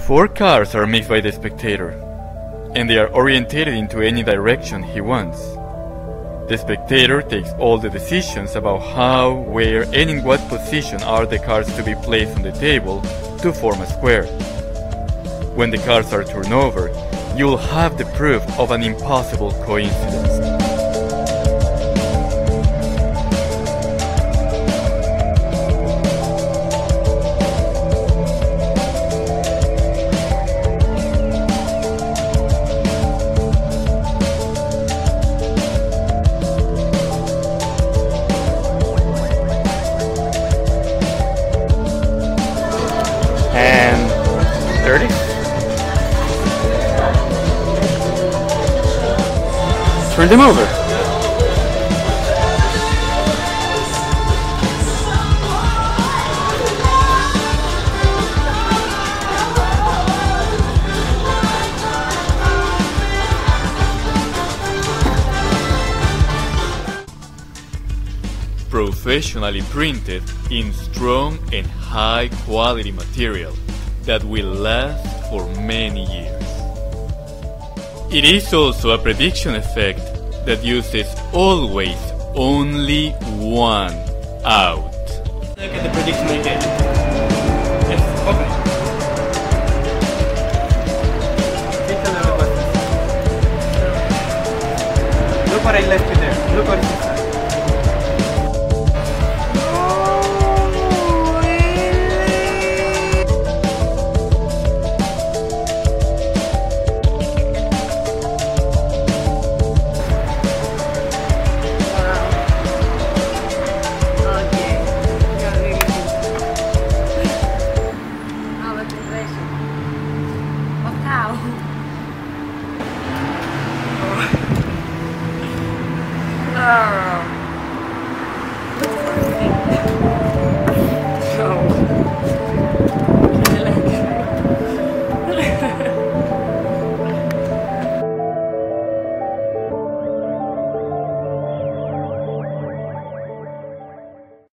Four cars are mixed by the spectator, and they are orientated into any direction he wants. The spectator takes all the decisions about how, where, and in what position are the cards to be placed on the table to form a square. When the cards are turned over, you will have the proof of an impossible coincidence. And 30. Turn them over. Professionally printed in strong and high quality material that will last for many years. It is also a prediction effect that uses always only one out. Look at the prediction we did. Yes, open it. Take a look at this. Look what I left you there. Look what is inside. Oh.